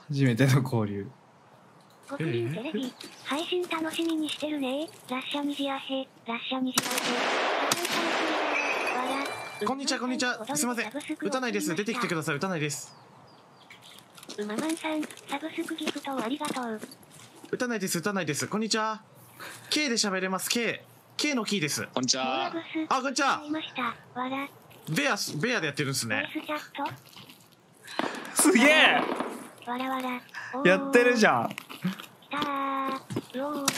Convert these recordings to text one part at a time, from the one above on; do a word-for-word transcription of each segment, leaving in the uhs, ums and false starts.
初めての交流。 ゴブリンテレビ、配信楽しみにしてるね。ラッシャミジアヘ、ラッシャミジアヘ。 こんにちは、こんにちは。すいません。打たないです。出てきてください。打たないです。 うままんさん、サブスクギフトをありがとう。 打たないです。打たないです。こんにちは。K で喋れます。K。K のキーです。 こんにちは。 あ、こんにちは。ベア、ベアでやってるんですね。 すげえ。 わらわら。 やってるじゃん。 きたー。ロー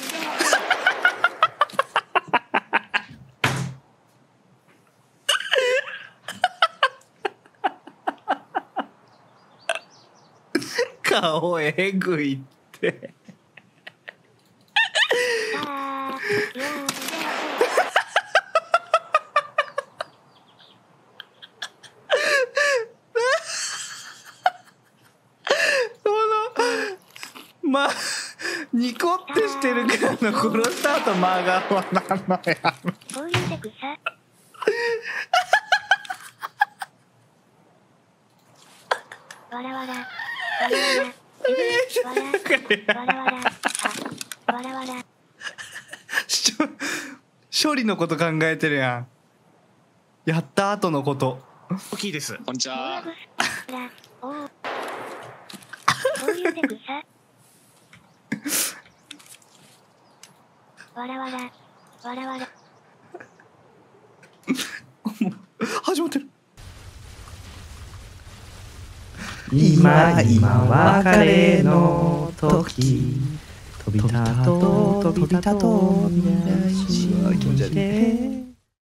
顔えぐいって。まあニコってしてるからの殺した後真顔はなんのやろ。 こういうテクさ。わらわら。わらわら。わらわら。わらわら。 処理のこと考えてるやん。やった後のこと。 大きいです。 こんにちは。 こういうテクさ。わらわら。わらわら。 始まってる。 今今別れの時飛びたと飛びたと未来し気持ち悪い。